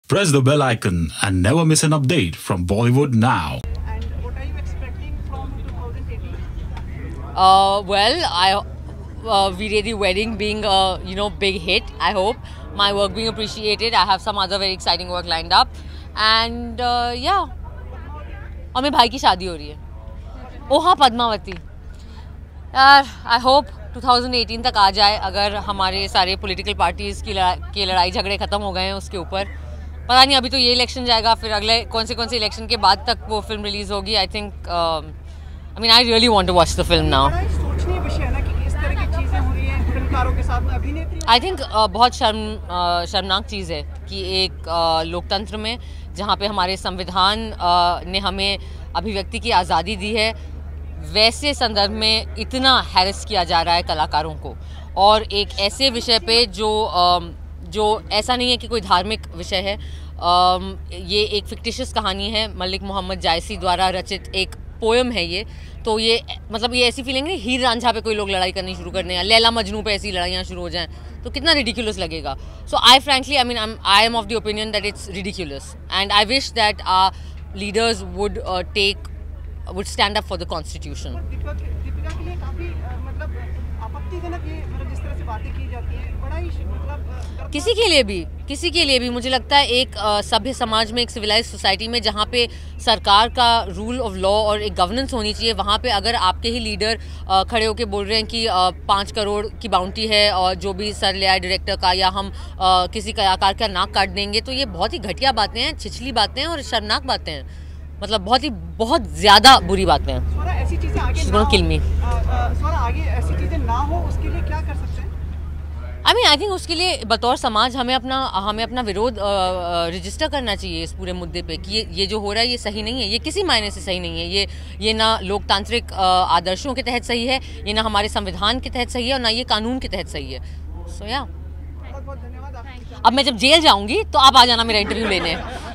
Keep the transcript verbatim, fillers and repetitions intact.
Press the bell icon and never miss an update from Bollywood Now. And what are you expecting from twenty eighteen? Uh, well, I uh, Veeredi wedding being a you know big hit. I hope my work being appreciated. I have some other very exciting work lined up, and uh, yeah. और मेरे भाई की शादी हो रही है. ओ हाँ, पद्मावती. यार, आई होप twenty eighteen तक आ जाए. अगर हमारे सारे पॉलिटिकल पार्टीज की लड़ा, के लड़ाई झगड़े खत्म हो गए हैं उसके ऊपर. पता नहीं, अभी तो ये इलेक्शन जाएगा, फिर अगले कौन से कौन से इलेक्शन के बाद तक वो फिल्म रिलीज होगी. I think I mean I really want to watch the film now. सोचनीय विषय है ना कि इस तरह की चीजें हो रही हैं फिल्मकारों के साथ में, अभिनेत्री. आई थिंक uh, बहुत शर्म uh, शर्मनाक चीज़ है कि एक uh, लोकतंत्र में जहाँ पे हमारे संविधान uh, ने हमें अभिव्यक्ति की आज़ादी दी है, वैसे संदर्भ में इतना हैरेस किया जा रहा है कलाकारों को. और एक ऐसे विषय पे जो uh, जो ऐसा नहीं है कि कोई धार्मिक विषय है. um, ये एक फिक्टिशियस कहानी है, मलिक मोहम्मद जायसी द्वारा रचित एक पोएम है ये. तो ये मतलब ये ऐसी फीलिंग नहीं, हीर रांझा पे कोई लोग लड़ाई करनी शुरू करने या लैला मजनू पे ऐसी लड़ाइयाँ शुरू हो जाएं तो कितना रिडिकुलस लगेगा. So I frankly I mean I am of the opinion that it's ridiculous and I wish that our leaders would take would stand up for the constitution. Deepika के लिए काफी मतलब आपत्तिजनक ये मतलब जिस तरह से बातें की जाती हैं, बड़ा ही मतलब किसी के लिए भी किसी के लिए भी मुझे लगता है एक सभ्य समाज में, एक सिविलाइज सोसाइटी में जहाँ पे सरकार का रूल ऑफ लॉ और एक गवर्नेंस होनी चाहिए, वहाँ पे अगर आपके ही लीडर आ, खड़े होके बोल रहे हैं कि पाँच करोड़ की बाउंटी है और जो भी सर ले आए डायरेक्टर का या हम आ, किसी कलाकार का नाक काट देंगे, तो ये बहुत ही घटिया बातें हैं, छिछली बातें हैं और शर्मनाक बातें हैं. मतलब बहुत ही बहुत ज़्यादा बुरी बातें हैं. स्वरा ऐसी चीज़ें आगे ना किल मी. स्वरा आगे ऐसी चीज़ें ना हो उसके लिए क्या कर सकते हैं? आई मीन आई थिंक उसके लिए बतौर समाज हमें अपना हमें अपना विरोध रजिस्टर करना चाहिए इस पूरे मुद्दे पे कि ये ये जो हो रहा है ये सही नहीं है. ये किसी मायने से सही नहीं है. ये ये ना लोकतांत्रिक आदर्शों के तहत सही है, ये ना हमारे संविधान के तहत सही है और ना ये कानून के तहत सही है. सो या बहुत बहुत धन्यवाद. अब मैं जब जेल जाऊंगी तो आप आ जाना मेरा इंटरव्यू लेने.